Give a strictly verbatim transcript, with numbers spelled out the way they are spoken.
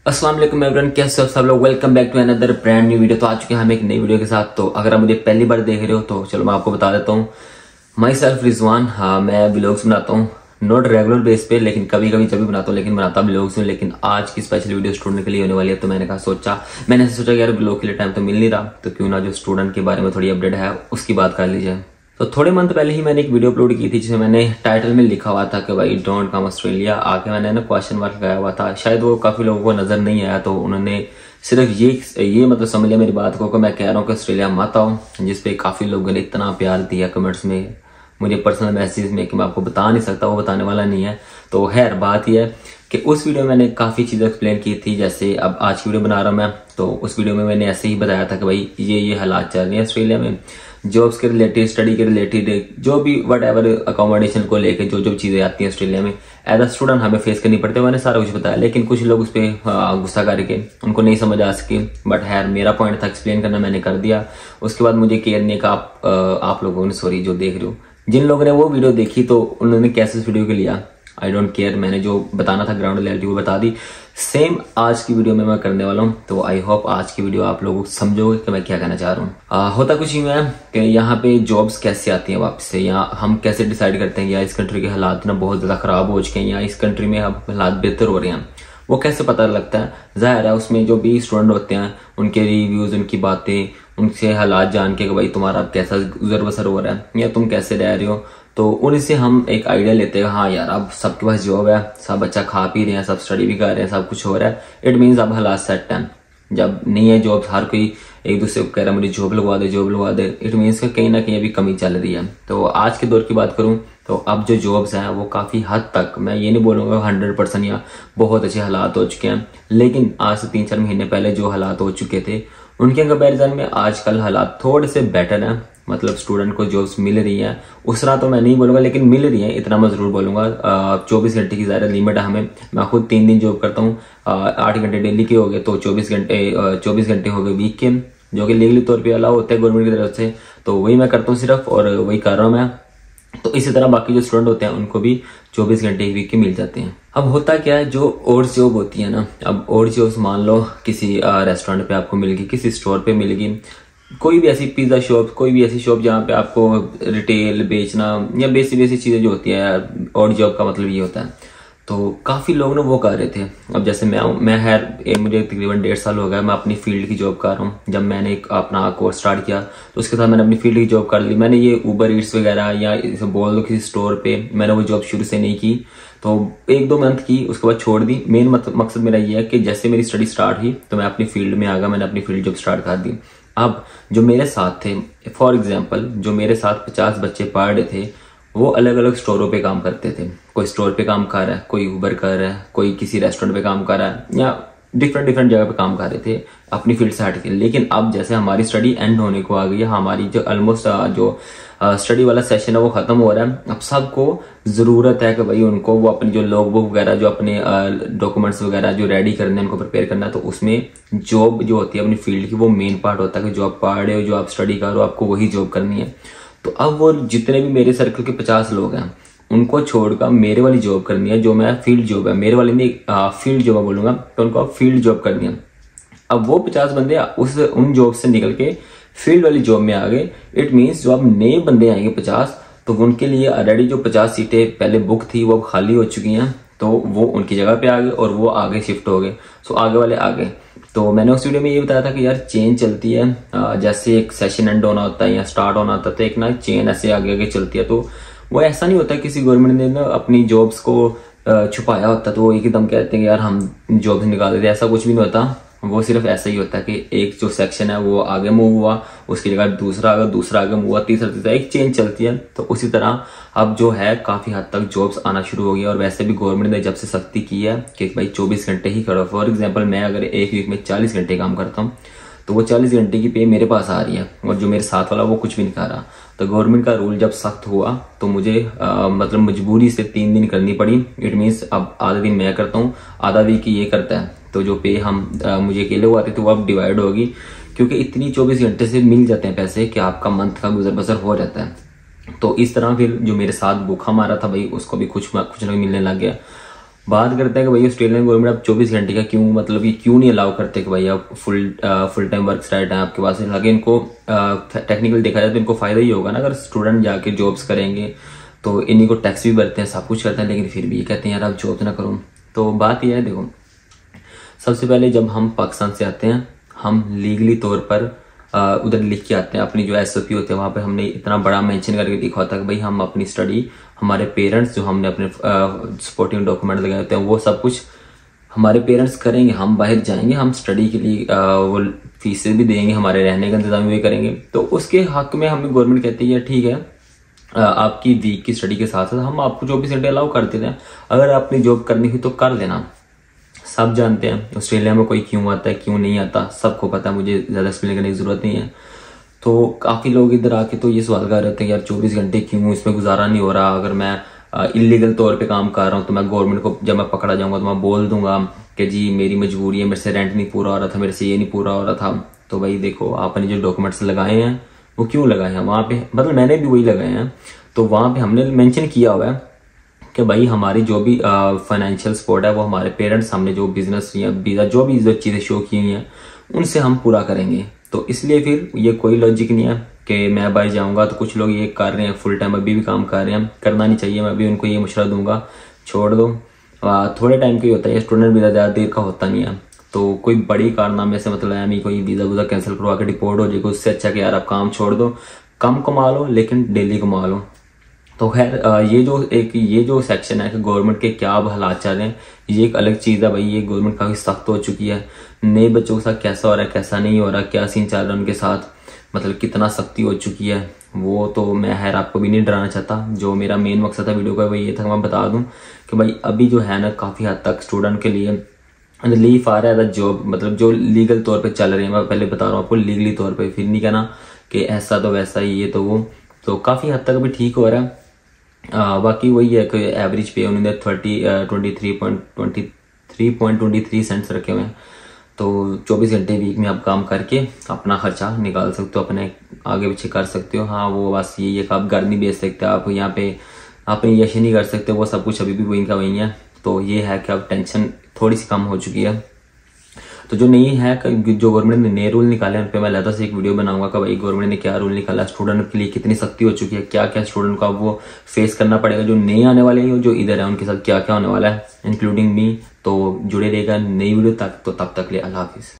अस्सलाम वालेकुम एवरीवन, कैसे हो सब लोग। Welcome back to another brand new video. तो आ चुके हैं हम एक नई वीडियो के साथ। तो अगर आप मुझे पहली बार देख रहे हो तो चलो मैं आपको बता देता हूँ। Myself Rizwan. हाँ, मैं व्लॉग्स बनाता हूँ, नॉट रेगुलर बेस पे, लेकिन कभी कभी जब भी बनाता हूँ, लेकिन बनाता व्लॉग्स हूँ। लेकिन आज की स्पेशल वीडियो स्टूडेंट के लिए होने वाली है। तो मैंने कहा सोचा मैंने ऐसे सोचा कि यार व्लॉग के लिए टाइम तो मिल नहीं रहा, तो क्यों ना जो स्टूडेंट के बारे में थोड़ी अपडेट है उसकी बात कर ली जाए। तो थोड़े मंथ पहले ही मैंने एक वीडियो अपलोड की थी जिसमें मैंने टाइटल में लिखा हुआ था कि भाई डोंट कम ऑस्ट्रेलिया। आके मैंने ना क्वेश्चन मार्क लगाया हुआ था, शायद वो काफी लोगों को नजर नहीं आया, तो उन्होंने सिर्फ ये ये मतलब समझ लिया मेरी बात को कि मैं कह रहा हूँ कि ऑस्ट्रेलिया मत आओ, जिसपे काफी लोगों ने इतना प्यार दिया कमेंट्स में, मुझे पर्सनल मैसेज में, कि मैं आपको बता नहीं सकता, वो बताने वाला नहीं है। तो खैर बात यह है कि उस वीडियो में मैंने काफी चीजें एक्सप्लेन की थी। जैसे अब आज की वीडियो बना रहा हूं मैं, तो उस वीडियो में मैंने ऐसे ही बताया था कि भाई ये ये हालात चल रहे हैं ऑस्ट्रेलिया में, जॉब्स के रिलेटेड, स्टडी के रिलेटेड, जो भी वट एवर अकोमोडेशन को लेकर जो जो चीजें आती हैं ऑस्ट्रेलिया में एज अ स्टूडेंट हमें फेस करनी पड़ती है, मैंने सारा कुछ बताया। लेकिन कुछ लोग उस पर गुस्सा करके उनको नहीं समझ आ सके, बट खैर मेरा पॉइंट था एक्सप्लेन करना, मैंने कर दिया। उसके बाद मुझे केयर नहीं का आप, आप लोगों ने, सॉरी जो देख रहे हो, जिन लोगों ने वो वीडियो देखी तो उन्होंने कैसे इस वीडियो को लिया, आई डोंट केयर। मैंने जो बताना था ग्राउंड रियलिटी वो बता दी। सेम आज की वीडियो में मैं करने वाला हूँ। तो आई होप आज की वीडियो आप लोग समझोगे कि मैं क्या कहना चाह रहा हूँ। होता कुछ ही है कि यहाँ पे जॉब्स कैसे आती हैं वापस से, या हम कैसे डिसाइड करते हैं या इस कंट्री के हालात ना बहुत ज्यादा खराब हो चुके हैं या इस कंट्री में अब हालात बेहतर हो रहे हैं, वो कैसे पता लगता है। जाहिर है उसमें जो भी स्टूडेंट होते हैं उनके रिव्यूज, उनकी बातें, उनसे हालात जान के कि भाई तुम्हारा कैसा गुजर बसर हो रहा है या तुम कैसे रह रहे हो, तो उनसे हम एक आइडिया लेते हैं। हाँ यार अब सबके पास जॉब है, सब अच्छा खा पी रहे हैं, सब स्टडी भी कर रहे हैं, सब कुछ हो रहा है, इट मीन्स अब हालात सेट है। जब नहीं है जॉब, हर कोई एक दूसरे को कह रहा है मुझे जॉब लगवा दे, जॉब लगवा दे, इट मीन्स का कहीं ना कहीं अभी कमी चल रही है। तो आज के दौर की बात करूं तो अब जो जॉब्स हैं वो काफी हद तक, मैं ये नहीं बोलूंगा हंड्रेड परसेंट या बहुत अच्छे हालात हो चुके हैं, लेकिन आज से तीन चार महीने पहले जो हालात हो चुके थे उनके कंपैरिजन में आजकल हालात थोड़े से बेटर हैं। मतलब स्टूडेंट को जॉब्स मिल रही है, उस तरह तो मैं नहीं बोलूंगा, लेकिन मिल रही है, इतना मैं जरूर बोलूंगा। चौबीस घंटे की ज्यादा लिमिट है हमें। मैं खुद तीन दिन जॉब करता हूँ, आठ घंटे डेली के हो गए, तो चौबीस घंटे चौबीस घंटे हो गए वीक के, जो कि लीगली तौर पर अलाउ होते हैं गवर्नमेंट की तरफ से। तो वही मैं करता हूँ सिर्फ, और वही कर रहा हूँ मैं। तो इसी तरह बाकी जो स्टूडेंट होते हैं उनको भी चौबीस घंटे एक वीक के मिल जाते हैं। अब होता क्या है, जो और जॉब होती है ना, अब और जॉब्स मान लो किसी रेस्टोरेंट पे आपको मिल गई, किसी स्टोर पे मिल गई, कोई भी ऐसी पिज्जा शॉप, कोई भी ऐसी शॉप जहाँ पे आपको रिटेल बेचना या बेसिक बेसिक चीजें जो होती है, और जॉब का मतलब ये होता है। तो काफी लोग ना वो कर रहे थे। अब जैसे मैं मैं है मुझे तकरीबन डेढ़ साल हो गया, मैं अपनी फील्ड की जॉब कर रहा हूँ। जब मैंने एक अपना कोर्स स्टार्ट किया तो उसके साथ मैंने अपनी फील्ड की जॉब कर ली। मैंने ये ऊबर ईट्स वगैरह या इसे बोल दो किसी स्टोर पे, मैंने वो जॉब शुरू से नहीं की। तो एक दो मंथ की, उसके बाद छोड़ दी। मेन मकसद मेरा ये है कि जैसे मेरी स्टडी स्टार्ट हुई तो मैं अपनी फील्ड में आ गया, मैंने अपनी फील्ड जॉब स्टार्ट कर दी। अब जो मेरे साथ थे, फॉर एग्जाम्पल जो मेरे साथ पचास बच्चे पढ़ रहे थे, वो अलग अलग स्टोरों पे काम करते थे। कोई स्टोर पे काम कर रहा है, कोई उबर कर रहा है, कोई किसी रेस्टोरेंट पे काम कर रहा है, या डिफरेंट डिफरेंट जगह पे काम कर रहे थे अपनी फील्ड से हट के। लेकिन अब जैसे हमारी स्टडी एंड होने को आ गई है, हमारी जो ऑलमोस्ट जो स्टडी वाला सेशन है वो खत्म हो रहा है, अब सबको जरूरत है कि भाई उनको वो अपनी जो लॉग बुक वगैरह, जो अपने डॉक्यूमेंट्स वगैरह जो रेडी करने हैं उनको प्रिपेयर करना है। तो उसमें जॉब जो होती है अपनी फील्ड की, वो मेन पार्ट होता है कि जो आप पढ़ रहे हो, जो आप स्टडी कर रहे हो, आपको वही जॉब करनी है। तो अब वो जितने भी मेरे सर्कल के पचास लोग हैं उनको छोड़कर मेरे वाली जॉब करनी है, जो मैं फील्ड जॉब है, मेरे वाली नहीं फील्ड जॉब बोलूंगा, तो उनको फील्ड जॉब करनी है। अब वो पचास बंदे उस उन जॉब से निकल के फील्ड वाली जॉब में आ गए। इट मीन्स जो अब नए बंदे आएंगे पचास, तो उनके लिए ऑलरेडी जो पचास सीटें पहले बुक थी वो खाली हो चुकी हैं, तो वो उनकी जगह पे आ गए और वो आगे शिफ्ट हो गए। सो आगे वाले आ गए। तो मैंने उस वीडियो में ये बताया था कि यार चेन चलती है, जैसे एक सेशन एंड होना होता है या स्टार्ट होना होता है, तो एक ना चेन ऐसे आगे आगे चलती है। तो वो ऐसा नहीं होता किसी गवर्नमेंट ने ना अपनी जॉब्स को छुपाया होता तो वो एकदम कहते हैं यार हम जॉब्स निकाल देते, ऐसा कुछ भी नहीं होता। वो सिर्फ ऐसा ही होता है कि एक जो सेक्शन है वो आगे मूव हुआ, उसकी जगह दूसरा आगे, दूसरा आगे मूव हुआ, तीसरा तीसरा, एक चेन चलती है। तो उसी तरह अब जो है काफी हद तक जॉब्स आना शुरू हो गई। और वैसे भी गवर्नमेंट ने जब से सख्ती की है कि भाई चौबीस घंटे ही करो। फॉर एग्जाम्पल मैं अगर एक वीक में चालीस घंटे काम करता हूँ तो वो चालीस घंटे की पे मेरे पास आ रही है, और जो मेरे साथ वाला वो कुछ भी नहीं खा रहा। तो गवर्नमेंट का रूल जब सख्त हुआ तो मुझे आ, मतलब मजबूरी से तीन दिन करनी पड़ी। इट मीन्स अब आधा दिन मैं करता हूँ, आधा वीक ये करता है। तो जो पे हम आ, मुझे अकेले हुआ आते थे वो अब डिवाइड होगी, क्योंकि इतनी चौबीस घंटे से मिल जाते हैं पैसे कि आपका मंथ का गुजर बसर हो जाता है। तो इस तरह फिर जो मेरे साथ भूखा मारा था भाई उसको भी कुछ कुछ ना मिलने लग गया। बात करते हैं कि भाई ऑस्ट्रेलियन गवर्नमेंट अब चौबीस घंटे का क्यों, मतलब कि क्यों नहीं अलाउ करते कि भाई आप full full time work start है आपके पास। हालांकि इनको टेक्निकल देखा जाए तो इनको फायदा ही होगा ना, अगर स्टूडेंट जाके जॉब्स करेंगे तो इन्हीं को टैक्स भी भरते हैं, सब कुछ करते हैं, लेकिन फिर भी ये कहते हैं यार आप जॉब ना करो। तो बात यह है, देखो सबसे पहले जब हम पाकिस्तान से आते हैं हम लीगली तौर पर उधर लिख के आते हैं, अपनी जो एस ओ पी होते हैं वहाँ पे हमने इतना बड़ा मेंशन करके लिखा होता है कि भाई हम अपनी स्टडी, हमारे पेरेंट्स जो हमने अपने सपोर्टिंग डॉक्यूमेंट लगाए होते हैं वो सब कुछ हमारे पेरेंट्स करेंगे। हम बाहर जाएंगे, हम स्टडी के लिए आ, वो फीसें भी देंगे, हमारे रहने का इंतजाम भी करेंगे। तो उसके हक में हमें गवर्नमेंट कहती है ठीक है आपकी वीक की स्टडी के साथ साथ हम आपको चौबीस घंटे अलाउ कर देते हैं, अगर आपने जॉब करनी हुई तो कर लेना। सब जानते हैं ऑस्ट्रेलिया में कोई क्यों आता है क्यों नहीं आता, सबको पता है, मुझे ज्यादा एक्सप्लेन करने की जरूरत नहीं है। तो काफी लोग इधर आके तो ये सवाल कर रहे थे यार चौबीस घंटे क्यों, इसमें गुजारा नहीं हो रहा, अगर मैं इलीगल तौर पे काम कर रहा हूँ तो मैं गवर्नमेंट को जब मैं पकड़ा जाऊंगा तो मैं बोल दूंगा कि जी मेरी मजबूरी है, मेरे से रेंट नहीं पूरा हो रहा था, मेरे से ये नहीं पूरा हो रहा था। तो भाई देखो आपने जो डॉक्यूमेंट्स लगाए हैं वो क्यों लगाए हैं वहां पे, मतलब मैंने भी वही लगाए हैं। तो वहां पे हमने मेंशन किया हुआ है कि भाई हमारी जो भी फाइनेंशियल सपोर्ट है वो हमारे पेरेंट्स, हमने जो बिजनेस या वीजा जो भी जो चीजें शो की हुई हैं उनसे हम पूरा करेंगे। तो इसलिए फिर ये कोई लॉजिक नहीं है कि मैं बाहर जाऊंगा। तो कुछ लोग ये कर रहे हैं फुल टाइम, अभी भी काम कर रहे हैं, करना नहीं चाहिए। मैं भी उनको ये मशवरा दूंगा छोड़ दो, आ, थोड़े टाइम का ही होता है, स्टूडेंट वीजा ज्यादा देर का होता नहीं है। तो कोई बड़ी कारनामे से मतलब है नहीं कोई वीजा वूजा कैंसिल करवा के डिपोर्ट हो जाएगा, उससे अच्छा कि यार आप काम छोड़ दो, कम कमा लो लेकिन डेली कमा लो। तो खैर ये जो एक ये जो सेक्शन है कि गवर्नमेंट के क्या अब हालात चल रहे हैं ये एक अलग चीज है भाई। ये गवर्नमेंट काफी सख्त हो चुकी है, नए बच्चों के साथ कैसा हो रहा है कैसा नहीं हो रहा, क्या सीन चल रहा है उनके साथ, मतलब कितना सख्ती हो चुकी है वो तो मैं खैर आपको भी नहीं डराना चाहता। जो मेरा मेन मकसद था वीडियो का वो ये था मैं बता दूं कि भाई अभी जो है ना काफी हद तक स्टूडेंट के लिए रिलीफ आ रहा है जॉब, मतलब जो लीगल तौर पे चल रही है। मैं पहले बता रहा हूँ आपको लीगली तौर पे, फिर नहीं कहना कि ऐसा तो वैसा ही ये तो वो, तो काफी हद तक अभी ठीक हो रहा है। आ, बाकी वही है कि एवरेज पे उन्होंने thirty twenty three point twenty three point twenty three cents रखे हुए हैं। तो चौबीस घंटे वीक में आप काम करके अपना खर्चा निकाल सकते हो, अपने आगे पीछे कर सकते हो। हाँ वो बस यही है कि आप घर नहीं बेच सकते, आप यहाँ पे अपनी यश नहीं कर सकते, वो सब कुछ अभी भी वही का वही है। तो ये है कि अब टेंशन थोड़ी सी कम हो चुकी है। तो जो नहीं है जो गवर्नमेंट ने नए रूल निकाले उन पे मैं अलग से एक वीडियो बनाऊंगा कि भाई गवर्नमेंट ने क्या रूल निकाला, स्टूडेंट के लिए कितनी सख्ती हो चुकी है, क्या क्या स्टूडेंट को अब वो फेस करना पड़ेगा, जो नए आने वाले हैं जो इधर है उनके साथ क्या क्या होने वाला है इंक्लूडिंग मी। तो जुड़े रहेगा नई वीडियो तक, तो तब तक ले अल्लाह हाफिज।